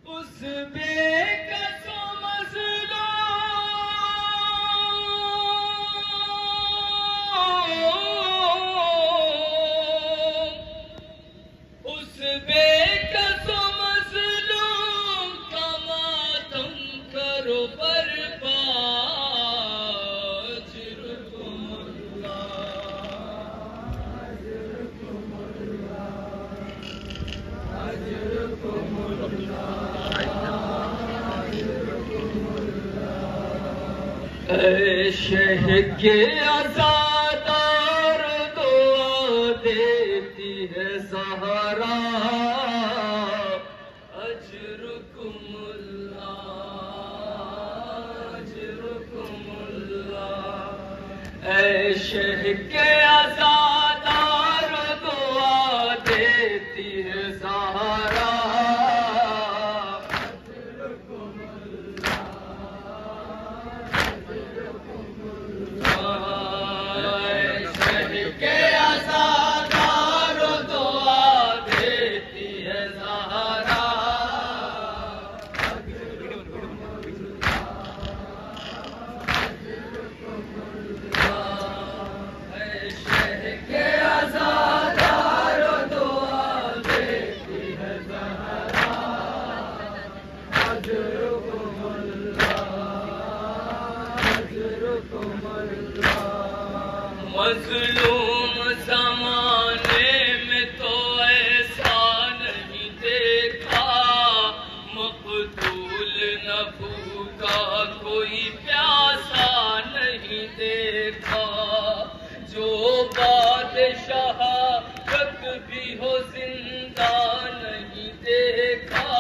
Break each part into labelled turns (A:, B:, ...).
A: اس بے کسو مظلوم اس بے کسو مظلوم کا ماتم کرو برباد اجرکم اے شہ کے عزادار دعا دیتی ہے سہارا اجرکم اللہ اجرکم اللہ اے شہ کے عزادار دعا دیتی ہے سہارا مظلوم زمانے میں تو ایسا نہیں دیکھا مقتول نہ بھوکا کوئی پیاسا نہیں دیکھا جو بادشاہ تک بھی ہو زندہ نہیں دیکھا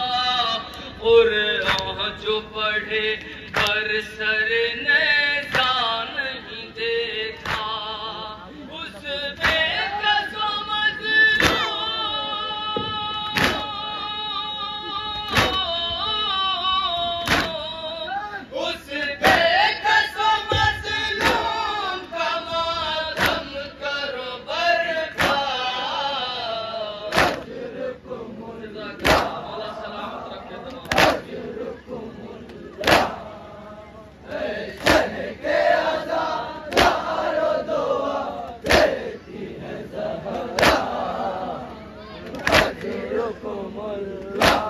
A: قرآن جو پڑھے پر سر نیزہ نہیں دیکھا اس بے کسو مظلوم اس بے کسو مظلوم کا ماتم کرو برباد اجرکم اللہ مولا سلامت رکھے تمام اجرکم اللہ اے شہ کے عزادار دعا دیتی ہے زہرا اجرکم اللہ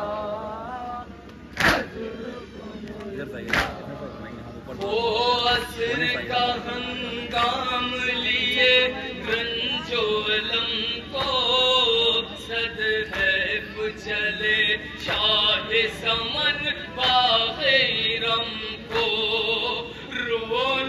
A: وہ عصر کا ہنگام لیے گنج و علم کو صد حیف چلے شاہ سمن باغ ارم کو رو